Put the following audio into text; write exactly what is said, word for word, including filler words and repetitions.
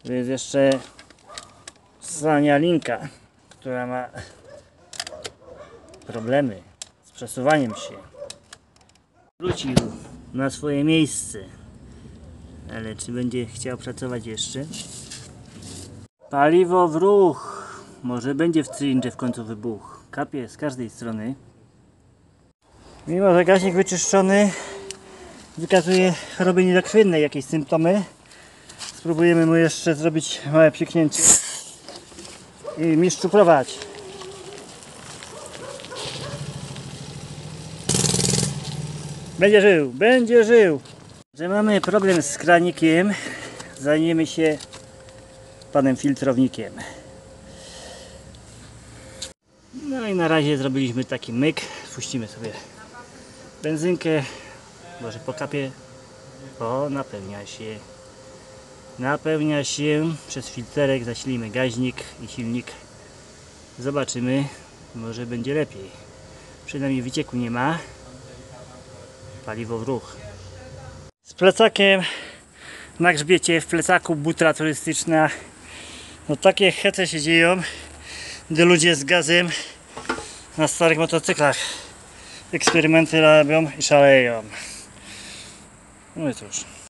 Tu jest jeszcze Sania Linka, która ma problemy z przesuwaniem się. Wrócił na swoje miejsce, ale czy będzie chciał pracować jeszcze? Paliwo w ruch. Może będzie w cylindrze w końcu wybuch. Kapie z każdej strony. Mimo że gaźnik wyczyszczony wykazuje choroby niedokrwiennej, jakieś symptomy, spróbujemy mu jeszcze zrobić małe psiknięcie i mistrzu prowadź. Będzie żył, będzie żył. Że mamy problem z kranikiem, zajmiemy się panem filtrownikiem. No i na razie zrobiliśmy taki myk. Spuścimy sobie benzynkę, może po kapie. O, napełnia się. Napełnia się przez filterek, zasilimy gaźnik i silnik. Zobaczymy, może będzie lepiej. Przynajmniej wycieku nie ma. Paliwo w ruch. Z plecakiem na grzbiecie, w plecaku butra turystyczna. No takie hece się dzieją, gdy ludzie z gazem na starych motocyklach eksperymenty robią i szaleją. No i cóż.